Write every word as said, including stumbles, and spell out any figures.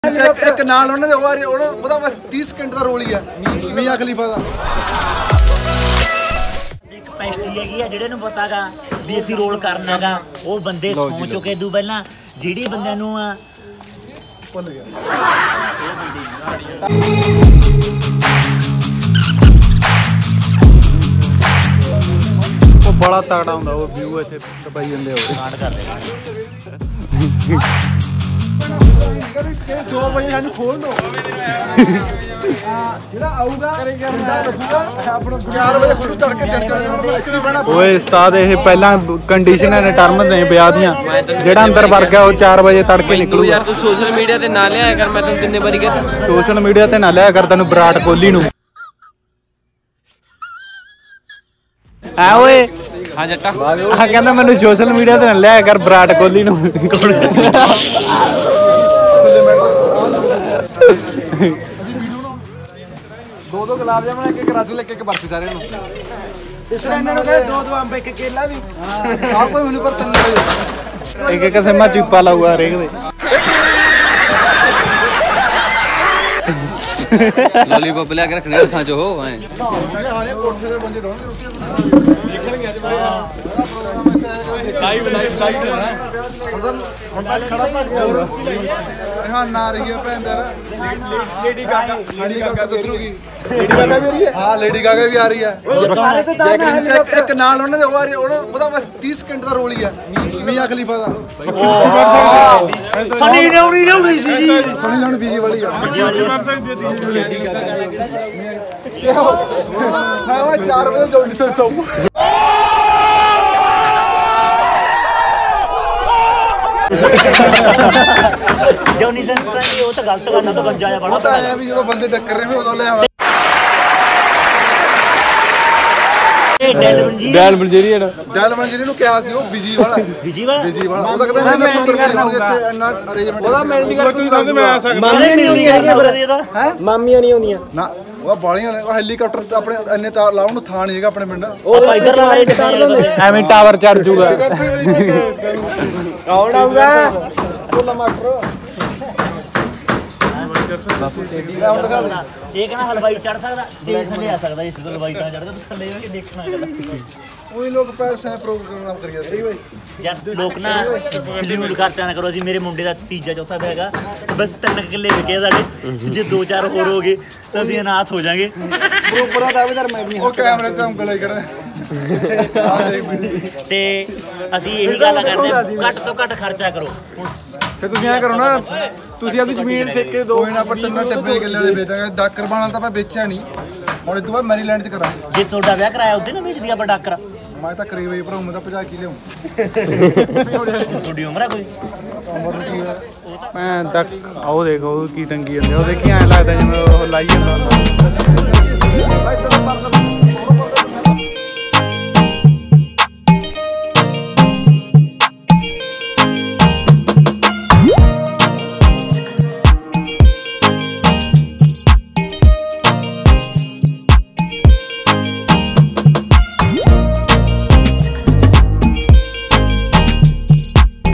एक एक नाल उन्होंने वो ਉਹਦਾ ਬਸ तीस ਸਕਿੰਟ ਦਾ ਰੋਲ ਹੀ ਆ ਮੀਆਂ ਖਲੀਫਾ ਦਾ। ਇੱਕ ਪੈਸਟੀ ਹੈਗੀ ਆ ਜਿਹੜੇ ਨੂੰ ਪਤਾਗਾ ਵੀ ਅਸੀਂ ਰੋਲ ਕਰਨਾਗਾ ਉਹ ਬੰਦੇ ਸੌਂ ਚੁੱਕੇ ਦੂ ਪਹਿਲਾਂ ਜਿਹੜੀ ਬੰਦਿਆਂ ਨੂੰ ਆ ਭੁੱਲ ਗਿਆ ਉਹ ਬੜਾ ਤਗੜਾ ਹੁੰਦਾ ਉਹ ਵਿਊ ਇੱਥੇ ਦਬਾਈ ਜਾਂਦੇ ਹੋ ਕਾਂਡ ਕਰਦੇ दो बजे सानू खोल दो ਜਿਹੜਾ ਆਊਗਾ चार बजे ਖੁੱਲੂ ਤੜਕੇ ਦਿਨ ਚੜ੍ਹਨਾ ਓਏ ਉਸਤਾਦ ਇਹ ਪਹਿਲਾਂ ਕੰਡੀਸ਼ਨਾਂ ਨੇ ਟਰਮ ਨੇ ਵਿਆਹ ਦੀਆਂ ਜਿਹੜਾ ਅੰਦਰ ਵੜ ਗਿਆ ਉਹ ਚਾਰ ਵਜੇ ਤੜਕੇ ਨਿਕਲੂ ਯਾਰ ਤੂੰ ਸੋਸ਼ਲ ਮੀਡੀਆ ਤੇ ਨਾ ਲਿਆਇਆ ਕਰ ਮੈਂ ਤੈਨੂੰ ਕਿੰਨੇ ਵਾਰੀ ਕਿਹਾ ਸੋਸ਼ਲ ਮੀਡੀਆ ਤੇ ਨਾ ਲਿਆਇਆ ਕਰ ਤੈਨੂੰ ਵਿਰਾਟ ਕੋਹਲੀ ਨੂੰ ਆ ਓਏ ਹਾਂ ਜੱਟਾ ਆ ਕਹਿੰਦਾ ਮੈਨੂੰ ਸੋਸ਼ਲ ਮੀਡੀਆ ਤੇ ਨਾ ਲਿਆਇਆ ਕਰ ਵਿਰਾਟ ਕੋਹਲੀ ਨੂੰ दो दो गुलाब जामुन एक एक रसगुल्ला एक एक बर्फी सारे नु इस तरह इन्हां नु कहे दो दो अंब एक केला भी हां कोई ਮੈਨੂੰ ਪਰ ਤਿੰਨ ਇੱਕ ਇੱਕ ਸਿਮਾ ਚੀਪਾ ਲਾਊਗਾ ਹਰੇਕ ਦੇ ਲੋਲੀਪੌਪ ਲਿਆ ਕੇ ਰੱਖਣੇ ਹੱਥਾਂ 'ਚ ਉਹ ਐ ਹਾਰੇ ਕੋਠੇ ਦੇ ਬੰਦੇ ਰੋਣਗੇ ਰੋਟੀ ਦੇਖਣਗੇ ਅੱਜ ਲਾਈਵ ਲਾਈਵ ਲਾਈਵ ਹੁਣ ਤਾਂ ਖੜਾ ਭੱਜ ਗਿਆ ਹਾਂ ਨਾ ਰਹੀ ਹੈ ਭੈਣ ਦਾ ਲੇਡੀ ਗਾਗਾ ਲੇਡੀ ਗਾਗਾ ਕਿਧਰੂਗੀ ਲੇਡੀ ਗਾਗਾ ਵੀ ਆ ਰਹੀ ਹੈ ਹਾਂ ਲੇਡੀ ਗਾਗਾ ਵੀ ਆ ਰਹੀ ਹੈ ਇੱਕ ਇੱਕ ਨਾਲ ਉਹਨਾਂ ਦੇ ਉਹ ਆ ਰਹੀ ਉਹਦਾ ਬਸ तीस ਸਕਿੰਟ ਦਾ ਰੋਲ ਹੀ ਆ ਮੀਆਂ ਖਲੀਫਾ ਦਾ ਸਨੀ ਲਿਆਉਣੀ ਲਿਆਉਣੀ ਸੀ ਜੀ ਸਨੀ ਲਿਆਉਣੀ ਬੀਜੀ ਵਾਲੀ ਆ ਲੇਡੀ ਗਾਗਾ ਹਾਂ ਉਹ ਚਾਰ ਵਜੇ ਜੋੜੀ ਸੇ ਸੌ ਜੋਨੀ ਸੰਸਤਾ ਉਹ ਤਾਂ ਗਲਤ ਕਰਨਾ ਤਾਂ ਗੰਜਾ ਆ ਬੜਾ ਪਤਾ ਹੈ ਵੀ ਜਦੋਂ ਬੰਦੇ ਟੱਕਰ ਰਹੇ ਉਦੋਂ ਲੈ ਆਵਾ ਇਹ ਡੈਲ ਬੰਜੀ ਡੈਲ ਬਲਜੀਰੀ ਜਿਹੜਾ ਡੈਲ ਬੰਜੀ ਨੂੰ ਕਿਹਾ ਸੀ ਉਹ ਬਿਜੀ ਵਾਲਾ ਬਿਜੀ ਵਾਲਾ ਬਿਜੀ ਵਾਲਾ ਉਹ ਲੱਗਦਾ ਮੈਨੂੰ ਸੱਤਰ ਰੁਪਏ ਹੋਣਗੇ ਇੱਥੇ ਇੰਨਾ ਅਰੇਂਜਮੈਂਟ ਉਹਦਾ ਮਿਲ ਨਹੀਂ ਕਰ ਤੁਸੀਂ ਕਹਿੰਦੇ ਮੈਂ ਆ ਸਕਦਾ ਮਾਮੀਆਂ ਨਹੀਂ ਆਉਂਦੀਆਂ ਹੈਗੀਆਂ ਫਿਰ ਹੈ ਮਾਮੀਆਂ ਨਹੀਂ ਆਉਂਦੀਆਂ ਨਾ ਉਹ ਬਾਲੀਆਂ ਉਹ ਹੈਲੀਕਾਪਟਰ ਆਪਣੇ ਇੰਨੇ ਤਾਰ ਲਾਉਣ ਨੂੰ ਥਾਂ ਨਹੀਂ ਹੈਗਾ ਆਪਣੇ ਪਿੰਡ ਉਹ ਇੱਧਰ ਲਾ ਕੇ ਕਰ ਦਿੰਦੇ ਐਵੇਂ ਟਾਵਰ ਚੜ ਜੂਗਾ ਕੌਣ ਆਊਗਾ ਕੋਲਾ ਮਾਸਟਰ ਇਹ ਕਹਿੰਦਾ ਹਲਵਾਈ ਚੜ ਸਕਦਾ ਸਟੇਜ ਥੱਲੇ ਆ ਸਕਦਾ ਇਸ ਤੋਂ ਹਲਵਾਈ ਤਾਂ ਚੜਦਾ ਤੂੰ ਥੱਲੇ ਕੇ ਦੇਖਣਾ ਹੈਗਾ ਉਹੀ ਲੋਕ ਪੈਸੇ ਪ੍ਰੋਗਰਾਮ ਕਰੀਏ ਸਹੀ ਬਈ ਯਾਰ ਲੋਕ ਨਾ ਫਿਲੂਲ ਖਰਚਾ ਨਾ ਕਰੋ ਅਸੀਂ ਮੇਰੇ ਮੁੰਡੇ ਦਾ ਤੀਜਾ ਚੌਥਾ ਵਿਆਹ ਹੈਗਾ ਬਸ ਤਿੰਨ ਕਿੱਲੇ ਵਿਕੇ ਸਾਡੇ ਜੇ ਦੋ ਚਾਰ ਹੋਰ ਹੋ ਗਏ ਤਾਂ ਅਸੀਂ ਅਨਾਥ ਹੋ ਜਾਾਂਗੇ ਬਰੋਬਰ ਦਾ ਦਾਅਵੇਦਾਰ ਮੈਂ ਵੀ ਉਹ ਕੈਮਰੇ ਤੇ ਉਂਗਲ ਲਾਈ ਖੜਾ ਤੇ ਅਸੀਂ ਇਹੀ ਗੱਲ ਕਰਦੇ ਘੱਟ ਤੋਂ ਘੱਟ ਖਰਚਾ ਕਰੋ ਹੁਣ ਫੇ ਤੁਸੀਂ ਐ ਕਰੋ ਨਾ ਤੁਸੀਂ ਆਪਣੀ ਜ਼ਮੀਨ ਠੇਕੇ ਦੋ ਕੋਈ ਨਾ ਪਰ ਤਿੰਨ ਟੱਬੇ ਕਿੱਲੇ ਵਾਲੇ ਵੇਚਾਂਗੇ ਡਾਕਰ ਬਾਣਾ ਤਾਂ ਮੈਂ ਵੇਚਿਆ ਨਹੀਂ ਹੁਣ ਇਸ ਤੋਂ ਬਾਅਦ ਮੈਰੀਲੈਂਡ ਚ ਕਰਾਂਗੇ ਜੇ ਤੁਹਾਡਾ ਵਿਆਹ ਕਰਾਇਆ ਉੱਥੇ ਨਾ ਵੇਚਦੀ ਆਪਾਂ ਡਾਕਰ ਮੈਂ ਤਾਂ ਕਰੀਬ ਹੀ ਭਰਾ ਮੈਂ ਤਾਂ ਪੰਜਾਹ ਕੀ ਲਿਆਉਂ ਤੁਹਾਡੀ ਉਮਰ ਆ ਕੋਈ ਮੈਂ ਤੱਕ ਆਓ ਦੇਖੋ ਕੀ ਤੰਗੀ ਜਾਂਦੇ ਉਹ ਦੇਖੀ ਐ ਲੱਗਦਾ ਜਿਵੇਂ ਉਹ ਲਾਈ ਜਾਂਦਾ ਹੁੰਦਾ